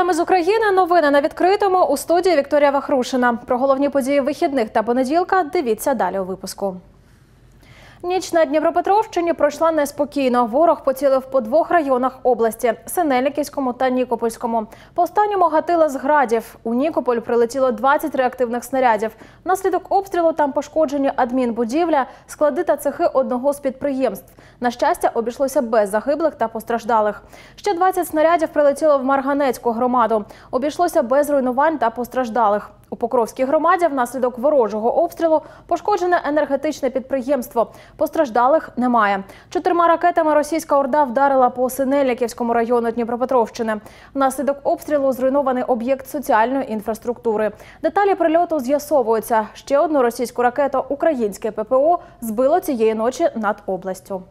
Прямо з України новини на відкритому у студії Вікторія Вахрушина. Про головні події вихідних та понеділка дивіться далі у випуску. Ніч на Дніпропетровщині пройшла неспокійно. Ворог поцілив по двох районах області – Синельниківському та Нікопольському. По останньому гатили з градів. У Нікополь прилетіло 20 реактивних снарядів. Внаслідок обстрілу там пошкоджені адмінбудівля, склади та цехи одного з підприємств. На щастя, обійшлося без загиблих та постраждалих. Ще 20 снарядів прилетіло в Марганецьку громаду. Обійшлося без руйнувань та постраждалих. У Покровській громаді внаслідок ворожого обстрілу пошкоджене енергетичне підприємство. Постраждалих немає. 4 ракетами російська орда вдарила по Синельниківському району Дніпропетровщини. Внаслідок обстрілу зруйнований об'єкт соціальної інфраструктури. Деталі прильоту з'ясовуються. Ще одну російську ракету українське ППО збило цієї ночі над областю.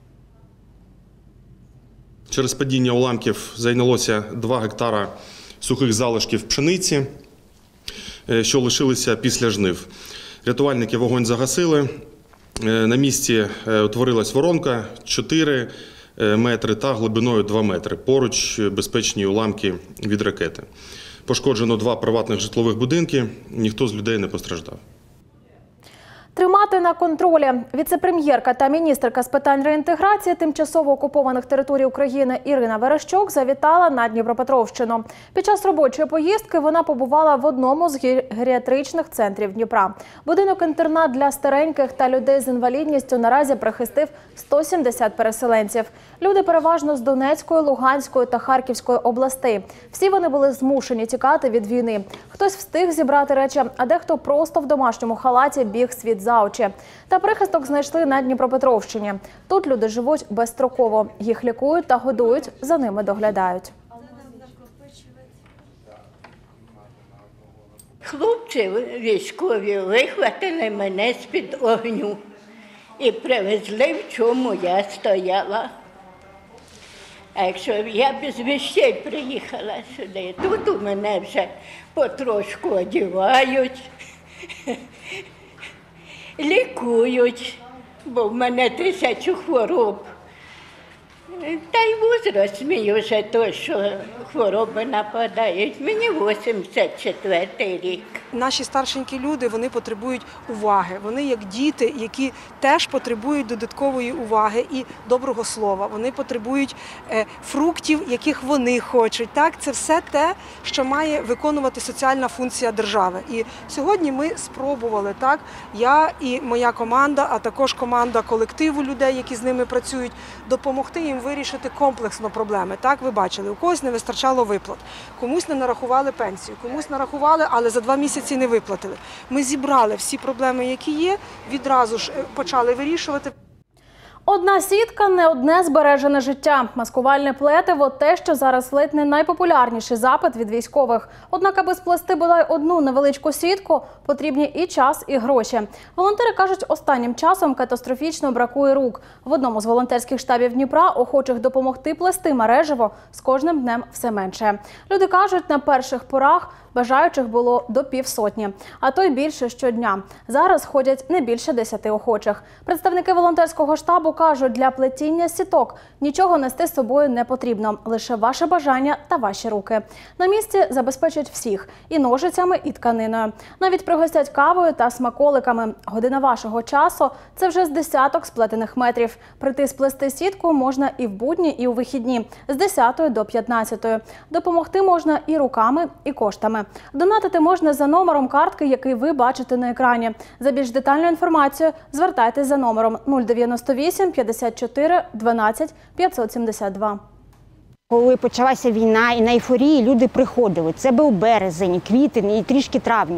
Через падіння уламків зайнялося 2 гектара сухих залишків пшениці, що лишилися після жнив. Рятувальники вогонь загасили. На місці утворилась воронка 4 метри та глибиною 2 метри. Поруч безпечні уламки від ракети. Пошкоджено 2 приватних житлових будинки, ніхто з людей не постраждав. Тримати на контролі. Віце-прем'єрка та міністерка з питань реінтеграції тимчасово окупованих територій України Ірина Верещук завітала на Дніпропетровщину. Під час робочої поїздки вона побувала в одному з геріатричних центрів Дніпра. Будинок-інтернат для стареньких та людей з інвалідністю наразі прихистив 170 переселенців. Люди переважно з Донецької, Луганської та Харківської областей. Всі вони були змушені тікати від війни. Хтось встиг зібрати речі, а дехто просто в домашньому халаті біг світ за очі. Та прихисток знайшли на Дніпропетровщині. Тут люди живуть безстроково. Їх лікують та годують, за ними доглядають. Хлопці військові вихватили мене з-під огню і привезли, в чому я стояла. А якщо я без вещей приїхала сюди, тут у мене вже потрошку одягають, лікують, бо в мене 1000 хвороб. Та й возраст мій вже той, що хвороби нападають. Мені 84-й рік. Наші старшенькі люди, вони потребують уваги. Вони як діти, які теж потребують додаткової уваги і доброго слова. Вони потребують фруктів, яких вони хочуть. Так, це все те, що має виконувати соціальна функція держави. І сьогодні ми спробували, так, я і моя команда, а також команда колективу людей, які з ними працюють, допомогти їм вирішити комплексно проблеми. Так, ви бачили, у когось не вистачало виплат, комусь не нарахували пенсію, комусь нарахували, але за 2 місяці не виплатили. Ми зібрали всі проблеми, які є, відразу ж почали вирішувати. Одна сітка – не одне збережене життя. Маскувальне плетиво – те, що зараз ледь не найпопулярніший запит від військових. Однак, аби сплести бодай одну невеличку сітку, потрібні і час, і гроші. Волонтери кажуть, останнім часом катастрофічно бракує рук. В одному з волонтерських штабів Дніпра охочих допомогти плести мережево з кожним днем все менше. Люди кажуть, на перших порах бажаючих було до 50, а то й більше щодня. Зараз ходять не більше 10 охочих. Представники волонтерського штабу кажуть, для плетіння сіток нічого нести з собою не потрібно, лише ваше бажання та ваші руки. На місці забезпечать всіх – і ножицями, і тканиною. Навіть пригостять кавою та смаколиками. Година вашого часу – це вже з десяток сплетених метрів. Прийти сплести сітку можна і в будні, і у вихідні – з 10 до 15. Допомогти можна і руками, і коштами. Донатити можна за номером картки, який ви бачите на екрані. За більш детальну інформацію звертайтесь за номером 098 54 12 572. Коли почалася війна і на ейфорії люди приходили. Це був березень, квітень і трішки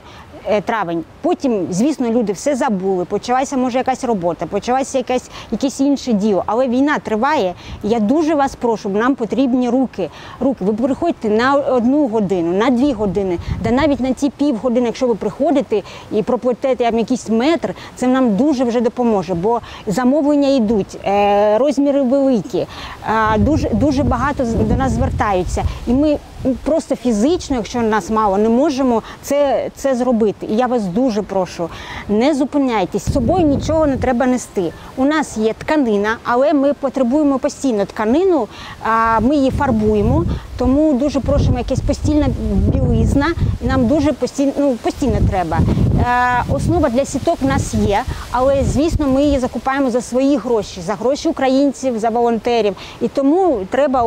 травень. Потім, звісно, люди все забули, почалася, може, якась робота, почалося якесь інше діло. Але війна триває, і я дуже вас прошу, нам потрібні руки. Ви приходьте на 1 годину, на 2 години, да навіть на ці півгодини, якщо ви приходите і проплетете якийсь метр, це нам дуже вже допоможе, бо замовлення йдуть, розміри великі, дуже багато до нас звертаються. І ми просто фізично, якщо нас мало, не можемо це зробити. І я вас дуже прошу, не зупиняйтесь, з собою нічого не треба нести. У нас є тканина, але ми потребуємо постійно тканину, ми її фарбуємо, Тому дуже просимо якась постільна білизна, і нам дуже постійно треба. Основа для сіток в нас є, але, звісно, ми її закупаємо за свої гроші, за гроші українців, за волонтерів. І тому треба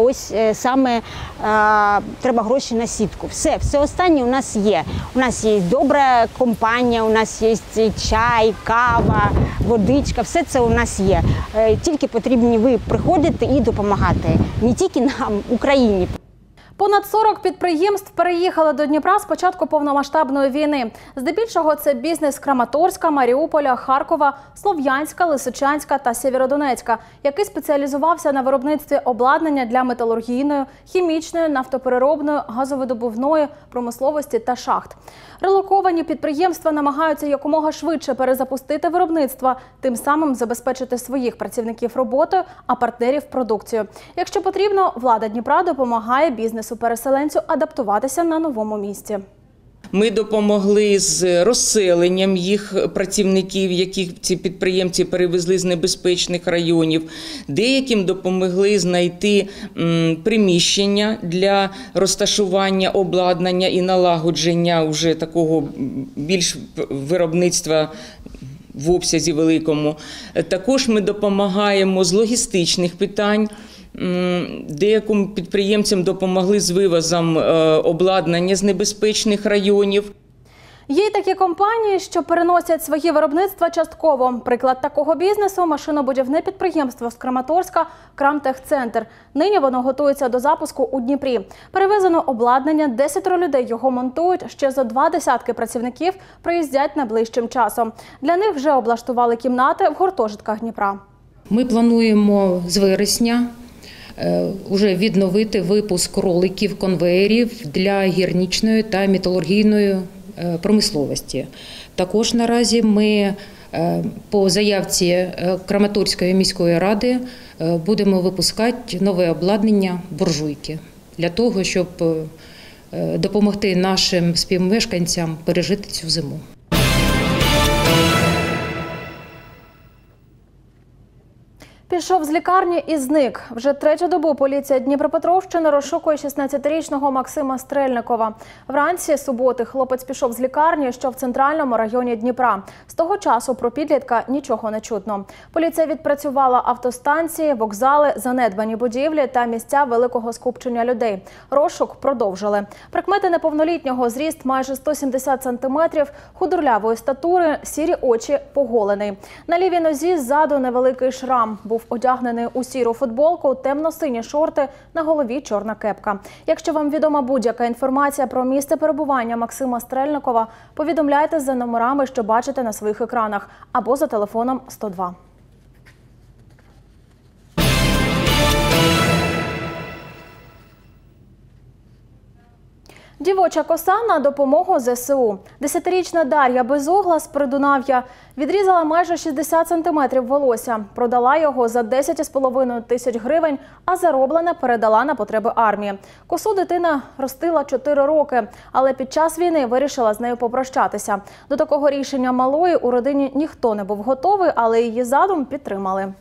треба гроші на сітку. Все останнє у нас є. У нас є добра компанія, у нас є чай, кава, водичка, все це у нас є. Тільки потрібні ви приходити і допомагати. Не тільки нам, Україні. Понад 40 підприємств переїхали до Дніпра з початку повномасштабної війни. Здебільшого це бізнес Краматорська, Маріуполя, Харкова, Слов'янська, Лисичанська та Сєвєродонецька, який спеціалізувався на виробництві обладнання для металургійної, хімічної, нафтопереробної, газовидобувної промисловості та шахт. Релоковані підприємства намагаються якомога швидше перезапустити виробництво, тим самим забезпечити своїх працівників роботою, а партнерів продукцією. Якщо потрібно, влада Дніпра допомагає бізнесу-переселенцю адаптуватися на новому місці. Ми допомогли з розселенням їх працівників, яких ці підприємці перевезли з небезпечних районів. Деяким допомогли знайти приміщення для розташування обладнання і налагодження вже такого більш виробництва в обсязі великому. Також ми допомагаємо з логістичних питань. Деяким підприємцям допомогли з вивозом обладнання з небезпечних районів. Є й такі компанії, що переносять свої виробництва частково. Приклад такого бізнесу – машинобудівне підприємство з Краматорська «Крамтехцентр». Нині воно готується до запуску у Дніпрі. Перевезено обладнання, 10 людей його монтують, ще зо 20 працівників приїздять найближчим часом. Для них вже облаштували кімнати в гуртожитках Дніпра. Ми плануємо з вересня вже відновити випуск роликів, конвеєрів для гірничної та металургійної промисловості. Також наразі ми по заявці Краматорської міської ради будемо випускати нове обладнання буржуйки для того, щоб допомогти нашим співмешканцям пережити цю зиму. Пішов з лікарні і зник. Вже третю добу поліція Дніпропетровщини розшукує 16-річного Максима Стрельникова. Вранці суботи хлопець пішов з лікарні, що в центральному районі Дніпра. З того часу про підлітка нічого не чутно. Поліція відпрацювала автостанції, вокзали, занедбані будівлі та місця великого скупчення людей. Розшук продовжили. Прикмети неповнолітнього: зріст майже 170 сантиметрів, худорлявої статури, сірі очі, поголений. На лівій нозі ззаду невеликий шрам. Був одягнений у сіру футболку, темно-сині шорти, на голові чорна кепка. Якщо вам відома будь-яка інформація про місце перебування Максима Стрельникова, повідомляйте за номерами, що бачите на своїх екранах, або за телефоном 102. Дівоча коса на допомогу ЗСУ. 10-річна Дар'я Безугла з Придунав'я відрізала майже 60 сантиметрів волосся. Продала його за 10,5 тисяч гривень, а зароблене передала на потреби армії. Косу дитина ростила 4 роки, але під час війни вирішила з нею попрощатися. До такого рішення малої у родині ніхто не був готовий, але її задум підтримали.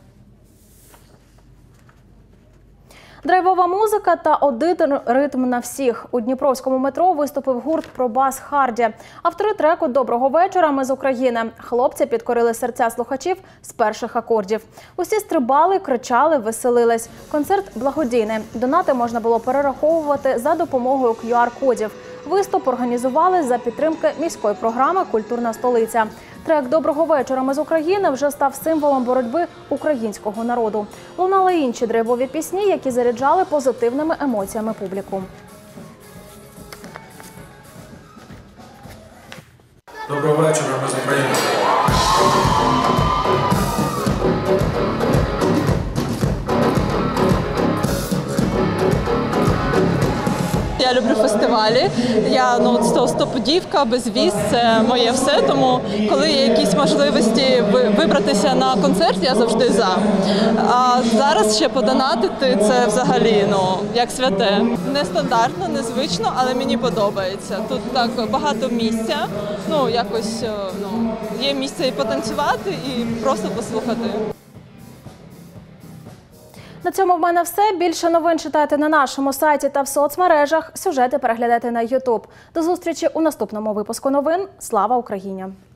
Драйвова музика та один ритм на всіх. У Дніпровському метро виступив гурт «Пробас Харді». Автори треку «Доброго вечора, ми з України». Хлопці підкорили серця слухачів з перших акордів. Усі стрибали, кричали, веселились. Концерт благодійний. Донати можна було перераховувати за допомогою QR-кодів. Виступ організували за підтримки міської програми «Культурна столиця». Трек «Доброго вечора, ми з України» вже став символом боротьби українського народу. Лунали інші драйвові пісні, які заряджали позитивними емоціями публіку. Доброго вечора, ми з України. Я люблю фестивалі. Я стопудівка, безвіз – це моє все. Тому коли є якісь можливості вибратися на концерт, я завжди за. А зараз ще подонатити – це взагалі як святе. Нестандартно, незвично, але мені подобається. Тут так багато місця. Якось є місце і потанцювати, і просто послухати. На цьому в мене все. Більше новин читайте на нашому сайті та в соцмережах. Сюжети переглядайте на YouTube. До зустрічі у наступному випуску новин. Слава Україні!